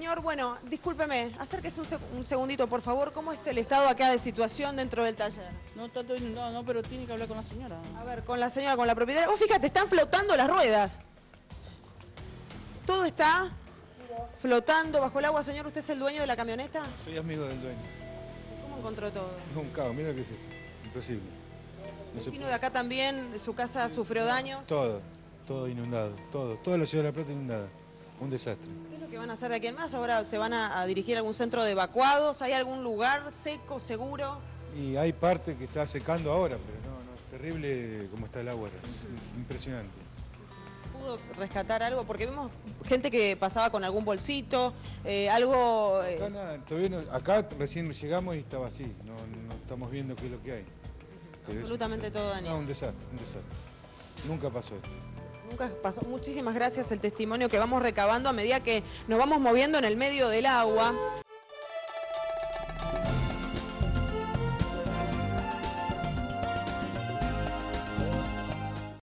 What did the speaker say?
Señor, bueno, discúlpeme, acérquese un segundito, por favor. ¿Cómo es el estado acá de situación dentro del taller? No, está todo inundado, no, pero tiene que hablar con la señora. A ver, con la señora, con la propietaria. Oh, fíjate, están flotando las ruedas. Todo está flotando bajo el agua. Señor, ¿usted es el dueño de la camioneta? Soy amigo del dueño. ¿Cómo encontró todo? Es un caos, mira qué es esto. Imposible. ¿El vecino de acá también, su casa sufrió daños? Todo inundado, todo. Toda la ciudad de La Plata inundada. Un desastre. ¿Qué es lo que van a hacer de aquí en más? ¿Ahora se van a dirigir a algún centro de evacuados? ¿Hay algún lugar seco, seguro? Y hay parte que está secando ahora, pero no, es terrible como está el agua. Es impresionante. ¿Pudo rescatar algo? Porque vimos gente que pasaba con algún bolsito, algo... Acá nada, todavía no, acá recién llegamos y estaba así. No estamos viendo qué es lo que hay. Pero absolutamente todo dañado. No, un desastre, un desastre. Nunca pasó esto. Nunca pasó. Muchísimas gracias el testimonio que vamos recabando a medida que nos vamos moviendo en el medio del agua.